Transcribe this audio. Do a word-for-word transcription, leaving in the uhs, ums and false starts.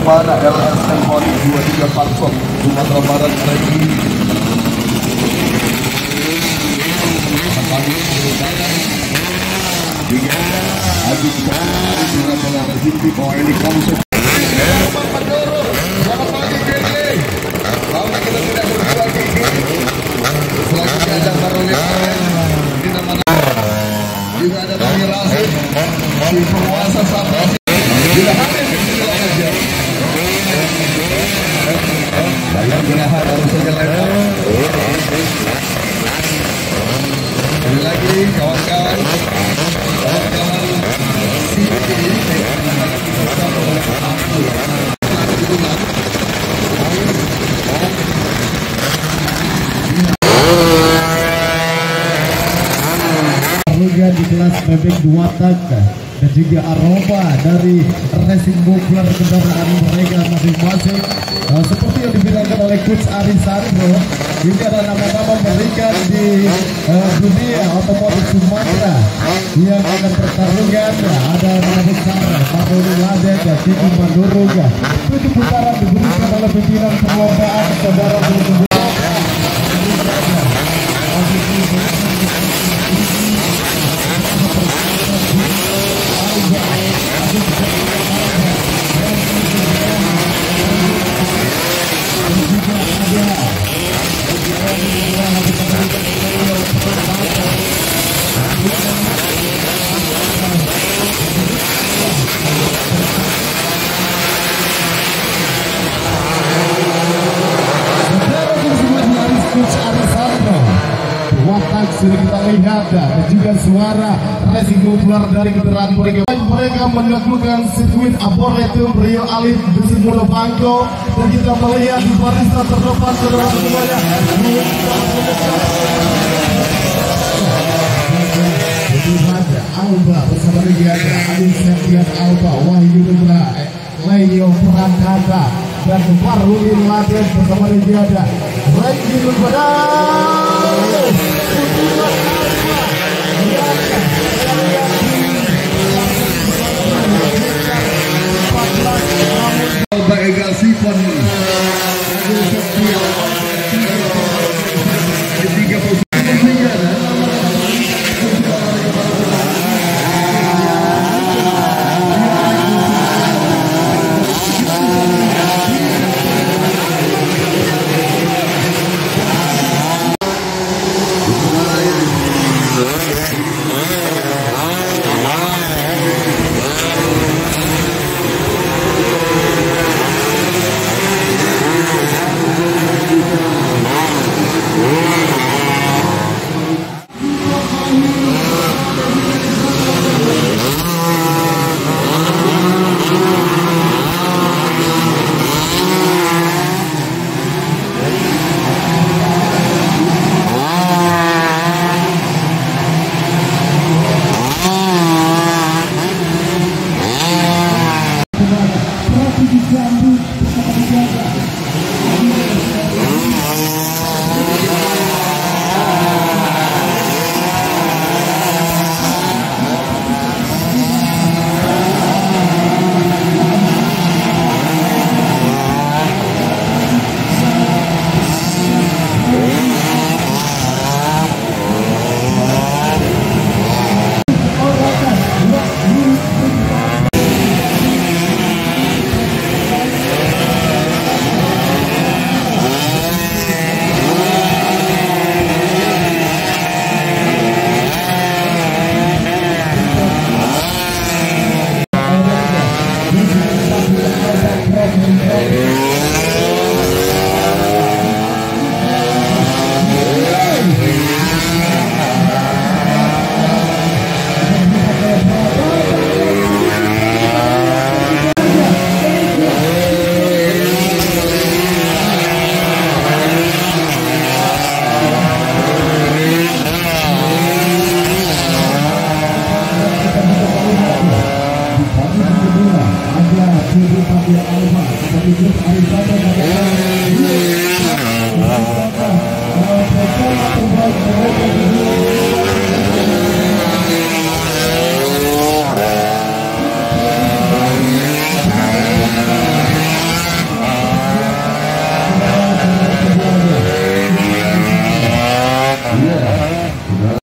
Pramana L S Symphony dua tiga Parsok Sumatera Barat lagi. Adik sekali dengan melakukan Zimpi bahwa ini konsep selamat pagi Gigi. Lama kita tidak berdua Gigi. Selanjutnya ada Karolina di nama juga ada Bani Rasid, si penguasa sampai bila habis bila aja. Bayang Gunahan baru saja lempar. Sekali lagi kawan-kawan, kawan-kawan Zimpi bersama oleh Abdul. Di kelas bebek dua tak dan juga aroma dari racing bukler kendaraan mereka masing-masing. Nah, seperti yang dibilangkan oleh Coach Ari Sarbo, ini ada nama-nama mereka di uh, dunia otomotif Sumatera yang akan pertarungan. Ada nama besar Padoni Lade dan Titi Manduruga. Tujuh putaran diberikan oleh pimpinan perlombaan saudara Bukler. Sudah kita lihat dan juga suara racing keluar dari kendaraan mereka. Mereka menaklukkan sirkuit Arboretum Rio Alif di Simulo Bangko, dan kita melihat di barisan terdepan saudara semuanya. Alba bersama dia ada Adin Septian Alba, Wahyu Dudra, Leo Prantata, dan Farulin Laden bersama dia ada Randy Dudra. Alba Egal Sifon tiga posisi Ada Alba, tapi Ari Sarbo